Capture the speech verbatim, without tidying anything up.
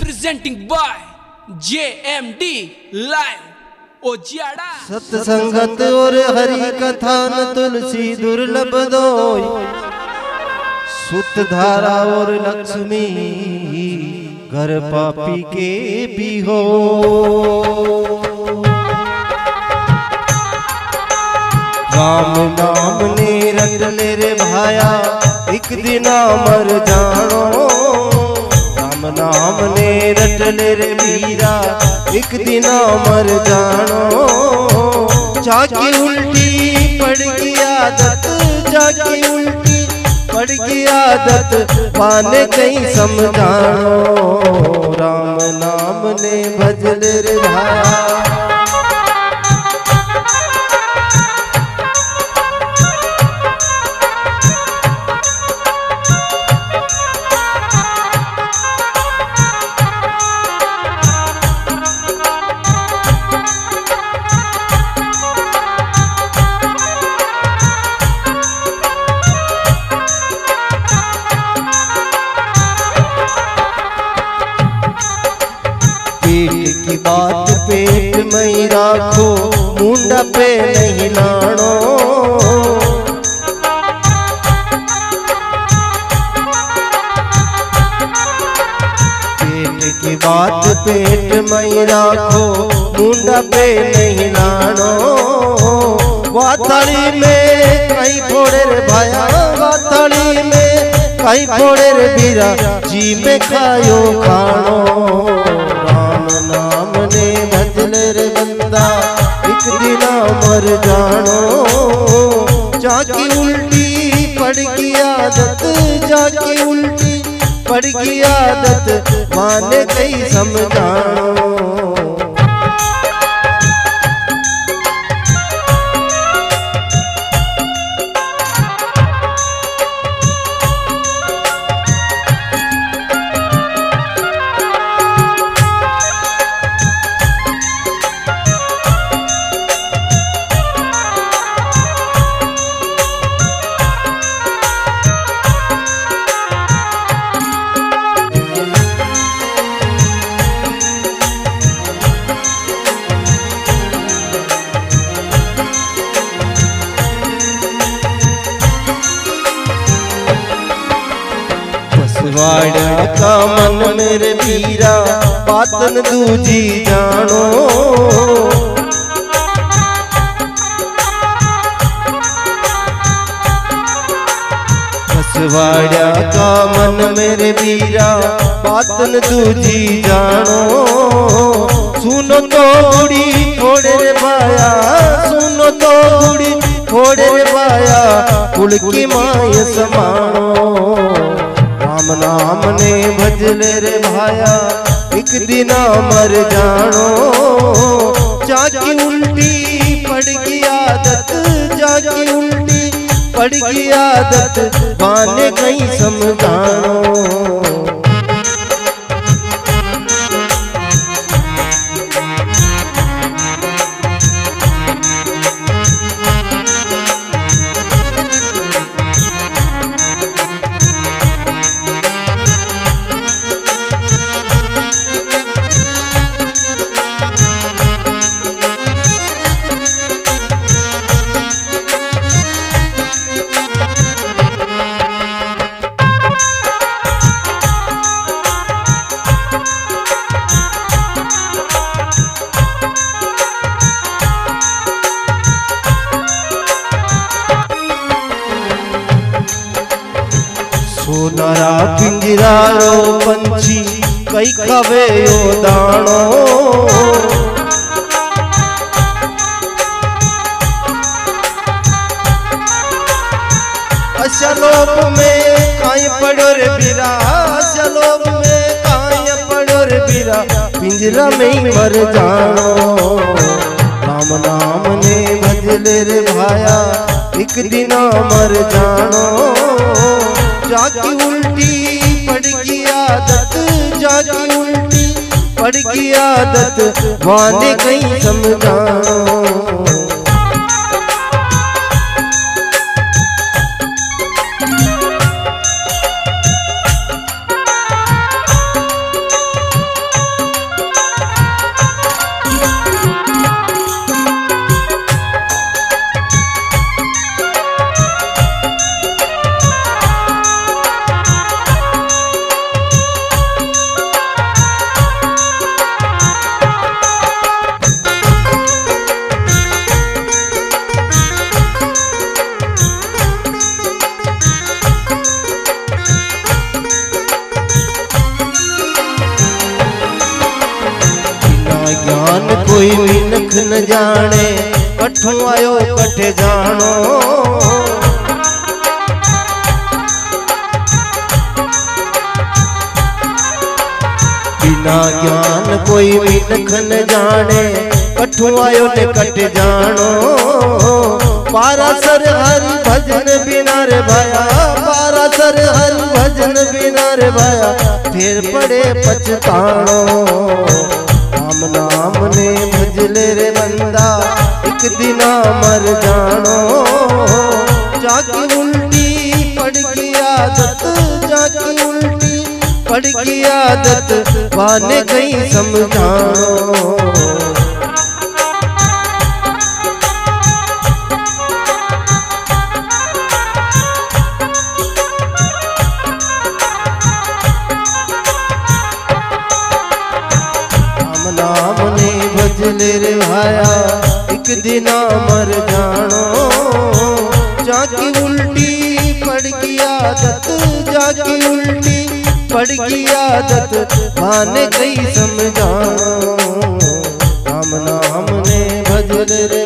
presenting by J M D Live ओजियाड़ा। सत्संगत और हरि कथा न तुलसी दुर्लभ दोय, सुत धारा और लक्ष्मी घर पापी के भी हो। राम नाम ने रट ले रे भाया, एक दिन मर जानो। राम नाम ने रट ले रे वीरा, एक दिन मर जानो। जाकी उल्टी पड़ गई आदत, जाकी उल्टी पड़ गई आदत, पाने कहीं समझानो। राम नाम ने भजल रे भाया, पेट की बात पेट में ही राखो, मुंडा पे नहीं लानो। पेट की बात पेट में ही राखो, मुंडा पे नहीं लानो। वाथड़ी में कहीं फोड़े रे भाया, वाथड़ी में कहीं फोड़े रे बीरा, जी में खायो खानो। नाम ने भजल रे बंदा, एक दिन मर जानो। जाकी उल्टी पड़ गई आदत, जाकी उल्टी पड़ गई आदत, माने कहीं समझानो। वाड़ा का मन मेरे वीरा, बातन दूजी जानो। वाड़ा का मन मेरे वीरा, बातन दूजी जानो। सुनो तो बुढ़ी थोड़े रे भाया, सुनो तो बुढ़ी थोड़े रे भाया, कुल की माय समानो। राम नाम ने भजल रे भाया, एक दिन मर जानो। जाकी उल्टी पड़ गई आदत, जाकी उल्टी पड़ गई आदत, पाने कहीं समझानो। सोनारा पिंजरा रो पंछी, कई खावे यो दानो। असलोप में काई पड़ो रे बीरा, असलोप में काई पड़ो रे बीरा, पिंजरा में ही मर जानो। राम नाम ने भजल रे भाया, एक दिन मर जानो। जाकी उल्टी पड़ गई आदत, जाकी उल्टी पड़ गई आदत, माने कहीं समझानो। ज्ञान कोई मिनख न जाने, कठू आयो कठे जानो। बिना ज्ञान कोई मिनख न जाने, कठू आयो ने कटे जानो। पारासर हरि भजन बिना रे भाया, पारासर हरि भजन बिना रे भाया, फिर पड़े पछतानो। राम नाम ने भजले रे बंदा, एक दिना मर जानो। जाकी उल्टी पड़ की आदत, जाकी उल्टी पड़ की आदत, वाने कहीं समझानो। नाम ने भजले रे भाया, एक दिना मर जानो। जाकी उल्टी पड़ की आदत, जाकी उल्टी पड़ की आदत, माने कई समझानो। राम नाम ने भजले रे